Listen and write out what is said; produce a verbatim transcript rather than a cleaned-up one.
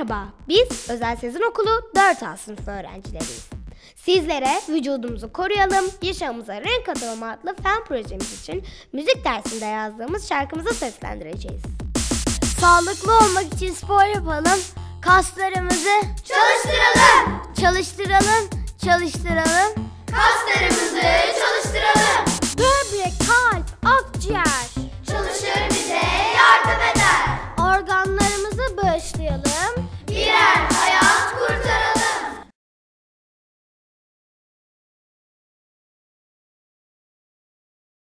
Merhaba, biz Özel Sezin Okulu dört A sınıfı öğrencileriyiz. Sizlere vücudumuzu koruyalım, yaşamımıza renk katalım adlı fen projemiz için müzik dersinde yazdığımız şarkımızı seslendireceğiz. Sağlıklı olmak için spor yapalım, kaslarımızı çalıştıralım, çalıştıralım, çalıştıralım, kaslarımızı çalıştıralım. Böbrek, kalp, akciğer çalışır bize yardım eder. Organlarımızı bağışlayalım,